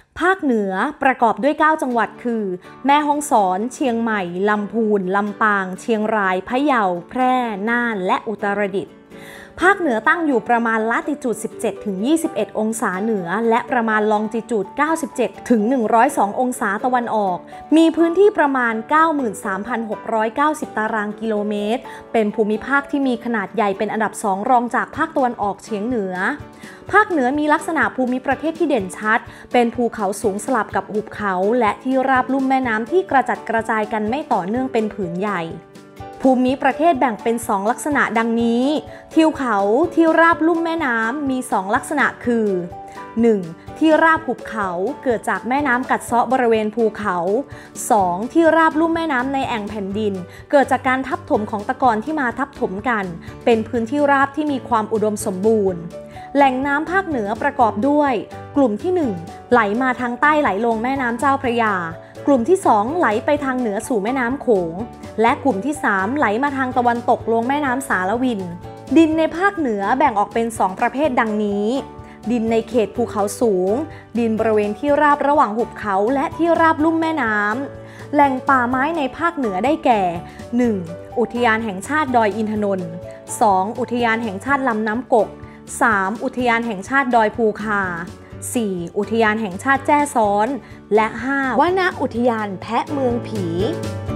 ภาคเหนือประกอบด้วย9จังหวัดคือแม่ฮ่องสอนเชียงใหม่ลำพูนลำปางเชียงรายพะเยาแพร่น่านและอุตรดิตถ์ภาคเหนือตั้งอยู่ประมาณลาติจูด17-21องศาเหนือและประมาณลองจิจูด97-102องศาตะวันออกมีพื้นที่ประมาณ 93,690 ตารางกิโลเมตรเป็นภูมิภาคที่มีขนาดใหญ่เป็นอันดับ2รองจากภาคตะวันออกเฉียงเหนือภาคเหนือมีลักษณะภูมิประเทศที่เด่นชัดเป็นภูเขาสูงสลับกับหุบเขาและที่ราบลุ่มแม่น้ำที่กระจัดกระจายกันไม่ต่อเนื่องเป็นผืนใหญ่ภูมิประเทศแบ่งเป็น2ลักษณะดังนี้ทิวเขาที่ราบลุ่มแม่น้ำมี2ลักษณะคือ 1. ที่ราบหุบเขาเกิดจากแม่น้ำกัดเซาะบริเวณภูเขา 2. ที่ราบลุ่มแม่น้ำในแอ่งแผ่นดินเกิดจากการทับถมของตะกอนที่มาทับถมกันเป็นพื้นที่ราบที่มีความอุดมสมบูรณ์แหล่งน้ำภาคเหนือประกอบด้วยกลุ่มที่ 1 ไหลมาทางใต้ไหลลงแม่น้ำเจ้าพระยากลุ่มที่ 2 ไหลไปทางเหนือสู่แม่น้ำโขงและกลุ่มที่ 3 ไหลมาทางตะวันตกลงแม่น้ำสารวินดินในภาคเหนือแบ่งออกเป็น2ประเภทดังนี้ดินในเขตภูเขาสูงดินบริเวณที่ราบระหว่างหุบเขาและที่ราบลุ่มแม่น้ำแหล่งป่าไม้ในภาคเหนือได้แก่ 1. อุทยานแห่งชาติดอยอินทนนท์ 2. อุทยานแห่งชาติลำน้ำกก 3. อุทยานแห่งชาติดอยภูคา 4. อุทยานแห่งชาติแจ้ซ้อนและ 5. วนอุทยานแพะเมืองผี